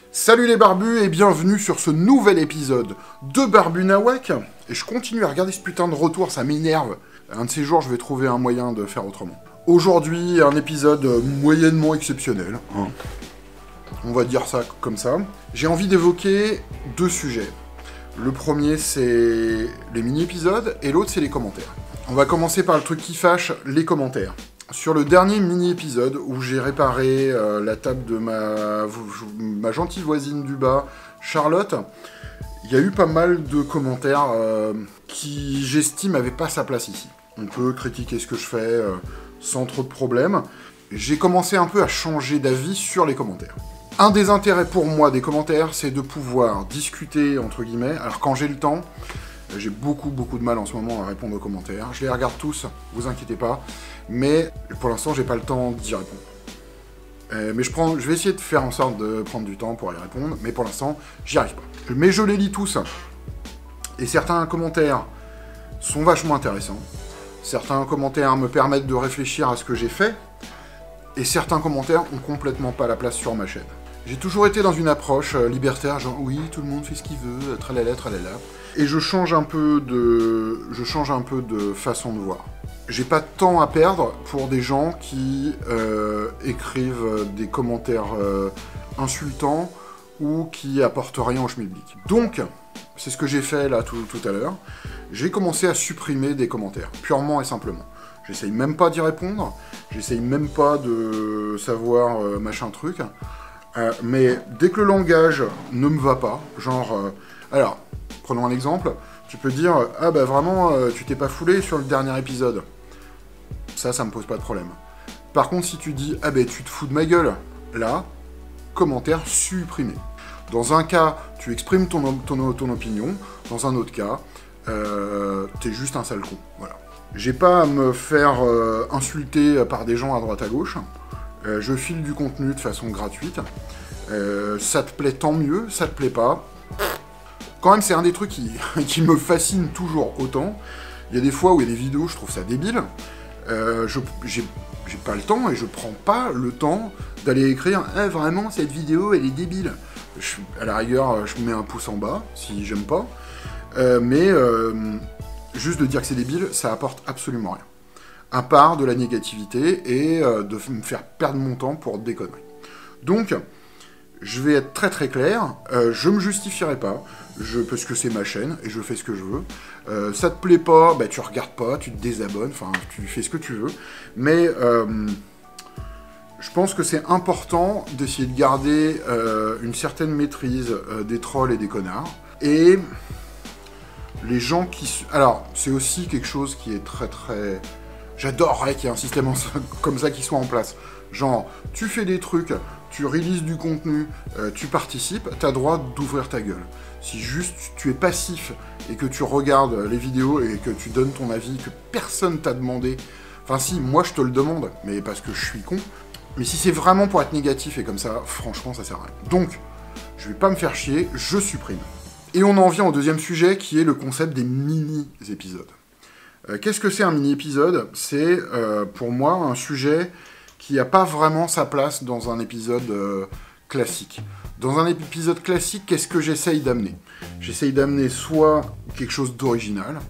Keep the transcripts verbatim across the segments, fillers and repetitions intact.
Salut les barbus et bienvenue sur ce nouvel épisode de Barbu Nawak. Et je continue à regarder ce putain de retour, ça m'énerve. Un de ces jours, je vais trouver un moyen de faire autrement. Aujourd'hui, un épisode moyennement exceptionnel. Hein. On va dire ça comme ça. J'ai envie d'évoquer deux sujets. Le premier, c'est les mini-épisodes, et l'autre, c'est les commentaires. On va commencer par le truc qui fâche, les commentaires. Sur le dernier mini-épisode, où j'ai réparé euh, la table de ma, ma gentille voisine du bas, Charlotte, il y a eu pas mal de commentaires euh, qui, j'estime, n'avaient pas sa place ici. On peut critiquer ce que je fais euh, sans trop de problèmes. J'ai commencé un peu à changer d'avis sur les commentaires. Un des intérêts pour moi des commentaires, c'est de pouvoir discuter, entre guillemets. Alors quand j'ai le temps, j'ai beaucoup beaucoup de mal en ce moment à répondre aux commentaires. Je les regarde tous, vous inquiétez pas. Mais pour l'instant, j'ai pas le temps d'y répondre. Euh, mais je, prends, je vais essayer de faire en sorte de prendre du temps pour y répondre. Mais pour l'instant, j'y arrive pas. Mais je les lis tous. Et certains commentaires sont vachement intéressants. Certains commentaires me permettent de réfléchir à ce que j'ai fait. Et certains commentaires ont complètement pas la place sur ma chaîne. J'ai toujours été dans une approche euh, libertaire, genre oui, tout le monde fait ce qu'il veut, tralala, tralala. Et je change un peu de, je change un peu de façon de voir. J'ai pas de temps à perdre pour des gens qui euh, écrivent des commentaires euh, insultants ou qui apportent rien au schmilblick. Donc, c'est ce que j'ai fait là tout, tout à l'heure. J'ai commencé à supprimer des commentaires, purement et simplement. J'essaye même pas d'y répondre, j'essaye même pas de savoir euh, machin truc. Euh, mais dès que le langage ne me va pas, genre... Euh, alors, prenons un exemple, tu peux dire « Ah bah vraiment, euh, tu t'es pas foulé sur le dernier épisode ». Ça, ça me pose pas de problème. Par contre, si tu dis « Ah bah tu te fous de ma gueule », là, commentaire supprimé. Dans un cas, tu exprimes ton, ton, ton opinion, dans un autre cas, euh, t'es juste un sale con, voilà. J'ai pas à me faire euh, insulter par des gens à droite à gauche. Euh, je file du contenu de façon gratuite. Euh, ça te plaît, tant mieux. Ça te plaît pas. Quand même, c'est un des trucs qui, qui me fascine toujours autant. Il y a des fois où il y a des vidéos, je trouve ça débile. Euh, je, j'ai, j'ai pas le temps et je prends pas le temps d'aller écrire eh, « Vraiment, cette vidéo, elle est débile ». À la rigueur, je mets un pouce en bas, si j'aime pas. Euh, mais... Euh, juste de dire que c'est débile, ça apporte absolument rien. À part de la négativité et euh, de me faire perdre mon temps pour des conneries. Donc, je vais être très très clair, euh, je me justifierai pas, je, parce que c'est ma chaîne et je fais ce que je veux. Euh, ça te plaît pas, bah, tu regardes pas, tu te désabonnes, enfin, tu fais ce que tu veux. Mais euh, je pense que c'est important d'essayer de garder euh, une certaine maîtrise euh, des trolls et des connards. Et... les gens qui... Alors, c'est aussi quelque chose qui est très très... J'adorerais qu'il y ait un système comme ça qui soit en place. Genre, tu fais des trucs, tu releases du contenu, euh, tu participes, t'as droit d'ouvrir ta gueule. Si juste tu es passif et que tu regardes les vidéos et que tu donnes ton avis, que personne t'a demandé... Enfin si, moi je te le demande, mais parce que je suis con. Mais si c'est vraiment pour être négatif et comme ça, franchement, ça sert à rien. Donc, je vais pas me faire chier, je supprime. Et on en vient au deuxième sujet, qui est le concept des mini-épisodes. Euh, Qu'est-ce que c'est un mini-épisode? C'est, euh, pour moi, un sujet qui n'a pas vraiment sa place dans un épisode euh, classique. Dans un épisode classique, qu'est-ce que j'essaye d'amener? J'essaye d'amener soit quelque chose d'original,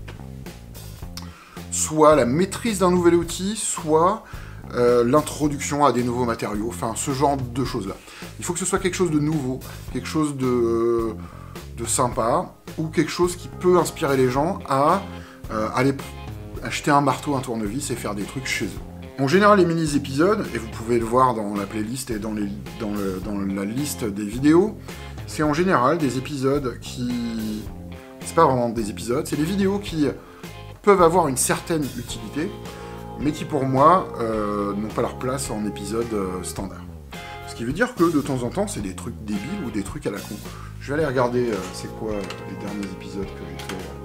soit la maîtrise d'un nouvel outil, soit euh, l'introduction à des nouveaux matériaux, enfin, ce genre de choses-là. Il faut que ce soit quelque chose de nouveau, quelque chose de... Euh, de sympa, ou quelque chose qui peut inspirer les gens à euh, aller acheter un marteau, un tournevis et faire des trucs chez eux. En général, les mini-épisodes, et vous pouvez le voir dans la playlist et dans, les, dans, le, dans la liste des vidéos, c'est en général des épisodes qui... C'est pas vraiment des épisodes, c'est des vidéos qui peuvent avoir une certaine utilité, mais qui pour moi euh, n'ont pas leur place en épisode euh, standard. Ce qui veut dire que de temps en temps, c'est des trucs débiles ou des trucs à la con. Je vais aller regarder euh, c'est quoi euh, les derniers épisodes que j'ai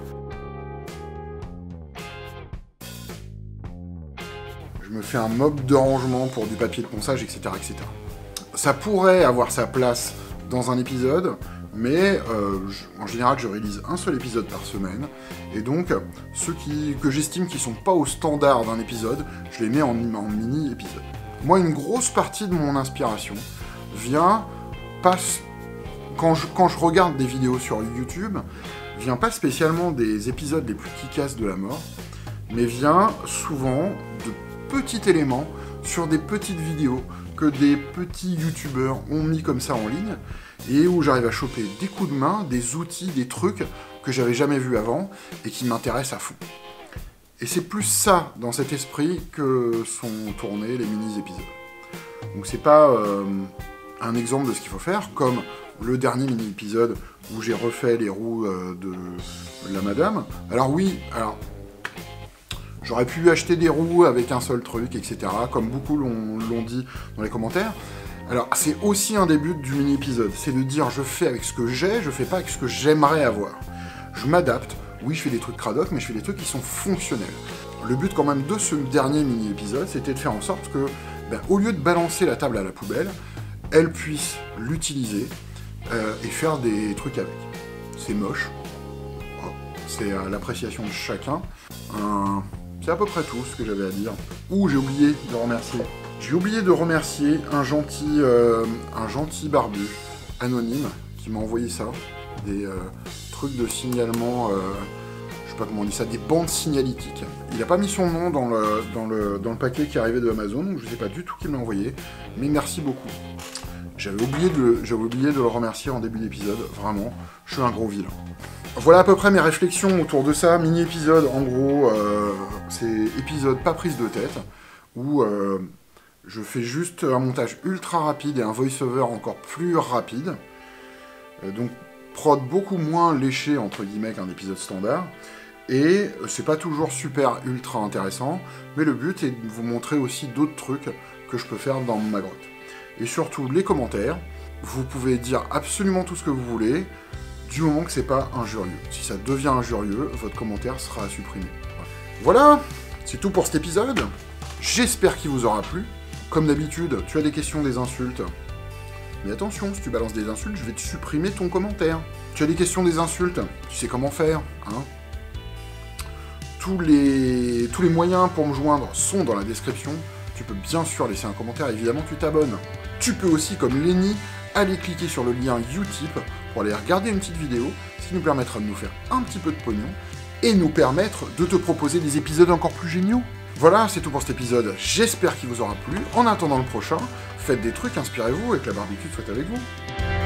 fait. Je me fais un mob de rangement pour du papier de ponçage, et cetera, et cetera. Ça pourrait avoir sa place dans un épisode, mais euh, je, en général, je réalise un seul épisode par semaine. Et donc, ceux qui, que j'estime qui sont pas au standard d'un épisode, je les mets en, en mini-épisode. Moi, une grosse partie de mon inspiration vient pas quand je, quand je regarde des vidéos sur YouTube, vient pas spécialement des épisodes les plus kicasses de la mort, mais vient souvent de petits éléments sur des petites vidéos que des petits youtubeurs ont mis comme ça en ligne, et où j'arrive à choper des coups de main, des outils, des trucs que j'avais jamais vus avant, et qui m'intéressent à fond. Et c'est plus ça, dans cet esprit, que sont tournés les mini-épisodes. Donc c'est pas euh, un exemple de ce qu'il faut faire, comme le dernier mini-épisode où j'ai refait les roues euh, de la madame. Alors oui, alors... j'aurais pu acheter des roues avec un seul truc, et cetera, comme beaucoup l'ont dit dans les commentaires. Alors, c'est aussi un des buts du mini-épisode, c'est de dire je fais avec ce que j'ai, je fais pas avec ce que j'aimerais avoir. Je m'adapte, oui je fais des trucs cradoc, mais je fais des trucs qui sont fonctionnels. Le but quand même de ce dernier mini-épisode, c'était de faire en sorte que, ben, au lieu de balancer la table à la poubelle, elle puisse l'utiliser euh, et faire des trucs avec. C'est moche, c'est à l'appréciation de chacun. Un... C'est à peu près tout ce que j'avais à dire. Ouh, j'ai oublié de remercier. J'ai oublié de remercier un gentil, euh, un gentil barbu anonyme qui m'a envoyé ça. Des euh, trucs de signalement, euh, je sais pas comment on dit ça, des bandes signalétiques. Il n'a pas mis son nom dans le, dans, le, dans le paquet qui arrivait de Amazon, donc je sais pas du tout qui me l'a envoyé, mais merci beaucoup. J'avais oublié, de, j'avais oublié de le remercier en début d'épisode, vraiment, je suis un gros vilain. Voilà à peu près mes réflexions autour de ça, mini-épisode, en gros, euh, c'est épisode pas prise de tête, où euh, je fais juste un montage ultra rapide et un voice-over encore plus rapide, euh, donc prod beaucoup moins léché, entre guillemets, qu'un épisode standard, et c'est pas toujours super ultra intéressant, mais le but est de vous montrer aussi d'autres trucs que je peux faire dans ma grotte. Et surtout, les commentaires, vous pouvez dire absolument tout ce que vous voulez, du moment que c'est pas injurieux. Si ça devient injurieux, votre commentaire sera supprimé. Voilà, c'est tout pour cet épisode. J'espère qu'il vous aura plu. Comme d'habitude, tu as des questions, des insultes. Mais attention, si tu balances des insultes, je vais te supprimer ton commentaire. Tu as des questions, des insultes, tu sais comment faire, hein. Tous les, tous les moyens pour me joindre sont dans la description. Tu peux bien sûr laisser un commentaire, évidemment tu t'abonnes. Tu peux aussi, comme Lenny, aller cliquer sur le lien Utip pour aller regarder une petite vidéo, ce qui nous permettra de nous faire un petit peu de pognon, et nous permettre de te proposer des épisodes encore plus géniaux. Voilà, c'est tout pour cet épisode, j'espère qu'il vous aura plu. En attendant le prochain, faites des trucs, inspirez-vous, et que la barbecue soit avec vous.